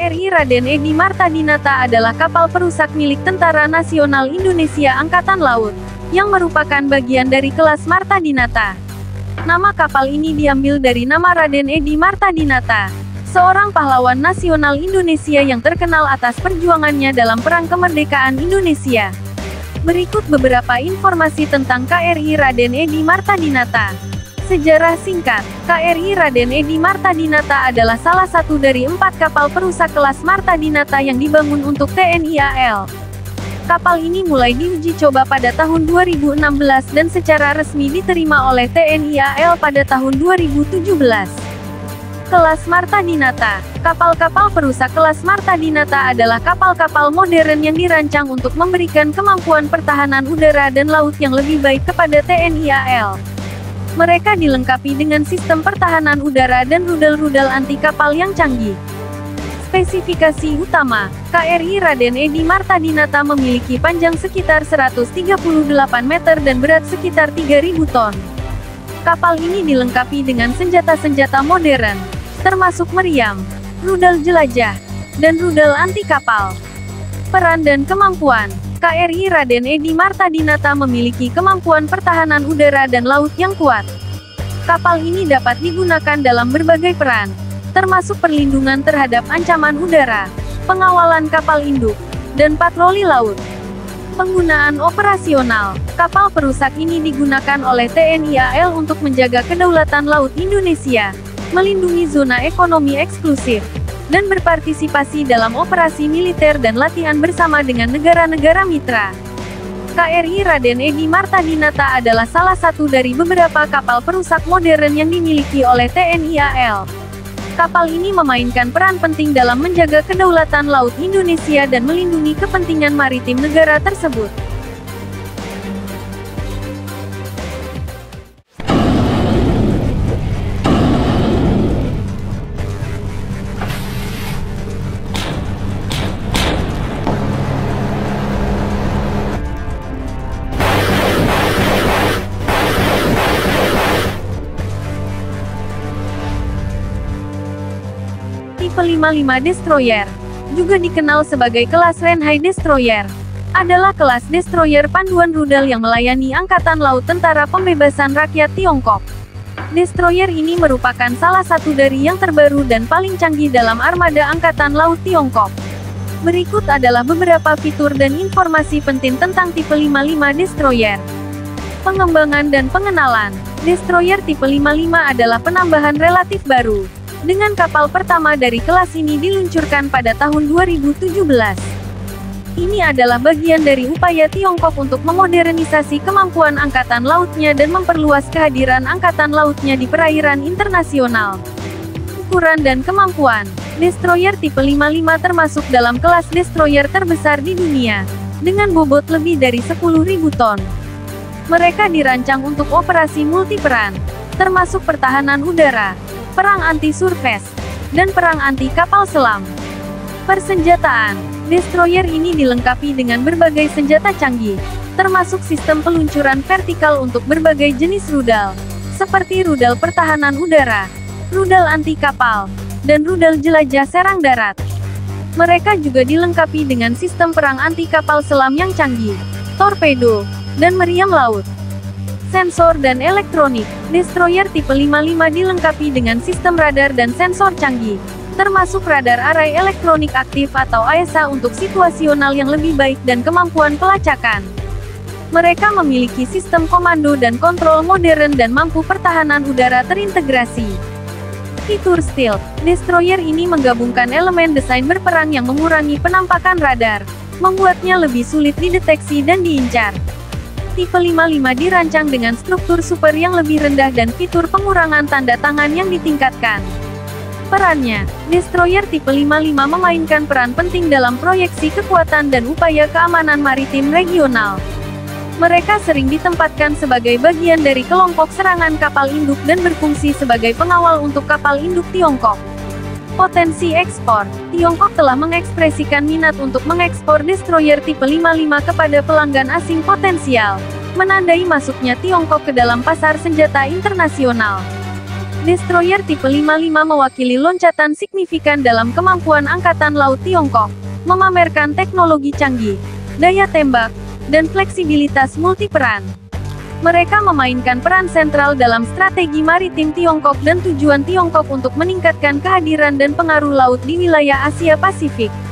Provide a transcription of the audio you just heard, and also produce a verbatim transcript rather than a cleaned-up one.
R I Raden Edi Martadinata adalah kapal perusak milik Tentara Nasional Indonesia Angkatan Laut, yang merupakan bagian dari kelas Martadinata. Nama kapal ini diambil dari nama Raden Edi Martadinata, seorang pahlawan nasional Indonesia yang terkenal atas perjuangannya dalam Perang Kemerdekaan Indonesia. Berikut beberapa informasi tentang K R I Raden Edi Martadinata. Sejarah singkat, K R I Raden Edi Martadinata adalah salah satu dari empat kapal perusak kelas Martadinata yang dibangun untuk T N I A L. Kapal ini mulai diuji coba pada tahun dua ribu enam belas dan secara resmi diterima oleh T N I A L pada tahun dua ribu tujuh belas. Kelas Martadinata. Kapal-kapal perusak kelas Martadinata adalah kapal-kapal modern yang dirancang untuk memberikan kemampuan pertahanan udara dan laut yang lebih baik kepada T N I A L. Mereka dilengkapi dengan sistem pertahanan udara dan rudal-rudal anti kapal yang canggih. Spesifikasi utama, K R I Raden Edi Martadinata memiliki panjang sekitar seratus tiga puluh delapan meter dan berat sekitar tiga ribu ton. Kapal ini dilengkapi dengan senjata-senjata modern, termasuk meriam, rudal jelajah, dan rudal anti kapal. Peran dan kemampuan, K R I Raden Edi Martadinata memiliki kemampuan pertahanan udara dan laut yang kuat. Kapal ini dapat digunakan dalam berbagai peran, termasuk perlindungan terhadap ancaman udara, pengawalan kapal induk, dan patroli laut. Penggunaan operasional, kapal perusak ini digunakan oleh T N I A L untuk menjaga kedaulatan laut Indonesia, melindungi zona ekonomi eksklusif, dan berpartisipasi dalam operasi militer dan latihan bersama dengan negara-negara mitra. K R I Raden Edi Martadinata adalah salah satu dari beberapa kapal perusak modern yang dimiliki oleh T N I A L. Kapal ini memainkan peran penting dalam menjaga kedaulatan laut Indonesia dan melindungi kepentingan maritim negara tersebut. Tipe lima puluh lima Destroyer, juga dikenal sebagai kelas Renhai Destroyer, adalah kelas destroyer panduan rudal yang melayani Angkatan Laut Tentara Pembebasan Rakyat Tiongkok. Destroyer ini merupakan salah satu dari yang terbaru dan paling canggih dalam armada Angkatan Laut Tiongkok. Berikut adalah beberapa fitur dan informasi penting tentang tipe lima puluh lima Destroyer. Pengembangan dan pengenalan, Destroyer tipe lima puluh lima adalah penambahan relatif baru, dengan kapal pertama dari kelas ini diluncurkan pada tahun dua ribu tujuh belas. Ini adalah bagian dari upaya Tiongkok untuk memodernisasi kemampuan angkatan lautnya dan memperluas kehadiran angkatan lautnya di perairan internasional. Ukuran dan kemampuan, Destroyer tipe lima puluh lima termasuk dalam kelas destroyer terbesar di dunia, dengan bobot lebih dari sepuluh ribu ton. Mereka dirancang untuk operasi multiperan, termasuk pertahanan udara, perang anti-surface, dan perang anti-kapal selam. Persenjataan, destroyer ini dilengkapi dengan berbagai senjata canggih, termasuk sistem peluncuran vertikal untuk berbagai jenis rudal, seperti rudal pertahanan udara, rudal anti-kapal, dan rudal jelajah serang darat. Mereka juga dilengkapi dengan sistem perang anti-kapal selam yang canggih, torpedo, dan meriam laut. Sensor dan elektronik, destroyer tipe lima puluh lima dilengkapi dengan sistem radar dan sensor canggih, termasuk radar array elektronik aktif atau A E S A untuk situasional yang lebih baik dan kemampuan pelacakan. Mereka memiliki sistem komando dan kontrol modern dan mampu pertahanan udara terintegrasi. Fitur stealth, destroyer ini menggabungkan elemen desain berperang yang mengurangi penampakan radar, membuatnya lebih sulit dideteksi dan diincar. Tipe lima puluh lima dirancang dengan struktur super yang lebih rendah dan fitur pengurangan tanda tangan yang ditingkatkan. Perannya, destroyer tipe lima puluh lima memainkan peran penting dalam proyeksi kekuatan dan upaya keamanan maritim regional. Mereka sering ditempatkan sebagai bagian dari kelompok serangan kapal induk dan berfungsi sebagai pengawal untuk kapal induk Tiongkok. Potensi ekspor, Tiongkok telah mengekspresikan minat untuk mengekspor destroyer tipe lima puluh lima kepada pelanggan asing potensial, menandai masuknya Tiongkok ke dalam pasar senjata internasional. Destroyer tipe lima puluh lima mewakili loncatan signifikan dalam kemampuan Angkatan Laut Tiongkok, memamerkan teknologi canggih, daya tembak, dan fleksibilitas multiperan. Mereka memainkan peran sentral dalam strategi maritim Tiongkok dan tujuan Tiongkok untuk meningkatkan kehadiran dan pengaruh laut di wilayah Asia Pasifik.